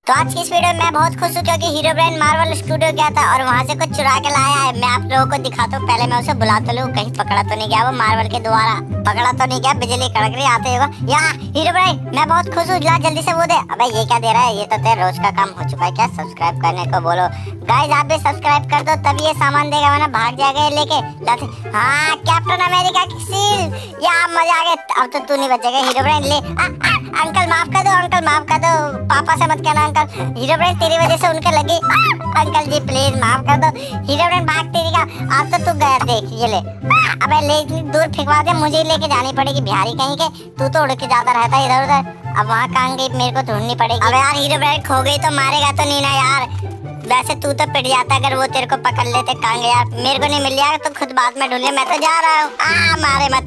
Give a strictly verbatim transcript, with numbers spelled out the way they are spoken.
तो आज की इस वीडियो में मैं बहुत खुश हूँ क्योंकि हीरो ब्रांड मार्वल स्टूडियो गया था और वहाँ से कुछ चुरा के लाया है। मैं आप लोगों को दिखाता हूँ, पहले मैं उसे बुला तो लूँ, कहीं पकड़ा तो नहीं गया वो मार्वल के द्वारा, पकड़ा तो नहीं गया, बिजली कड़क रही आते होगा। या हीरो ब्रांड मैं बहुत खुश हूँ, ला जल्दी से वो दे। अबे ये क्या दे रहा है, ये तो तेरे रोज का काम हो चुका है क्या, सब्सक्राइब करने को बोलो। गाइस आप भी सब्सक्राइब कर दो तभी ये सामान देगा, वरना भाग जाएगा ये लेके। हाँ कैप्टन अमेरिका की सील, या मजा आ गया। अब तो तू नहीं बचेगा हीरो ब्रांड, ले आ, आ, अंकल माफ कर दो, अंकल माफ कर दो, पापा से मत कहना अंकल। हीरो ब्रांड तेरी वजह से उनके लगी, आ, अंकल जी प्लीज माफ कर दो। हीरो ब्रांड भाग तेरी का, अब तो तू गया, देख ये ले। आ, अबे ले इतनी दूर फेंकवा दे, मुझे लेके जानी पड़ेगी बिहारी कहीं के, तू तो उड़ के जाता रहता है इधर उधर। अब वहाँ कहाँ गई, मेरे को ढूंढनी पड़ेगी। अब यार हीरो ब्रांड खो गई तो मारेगा तो नहीं ना यार, वैसे तू तो पिट जाता अगर वो तेरे को पकड़ लेते। कहाँ गया, मेरे को नहीं मिल यार, तो खुद बाद में ढूंढ ले, मैं तो जा रहा हूँ। आ मारे मत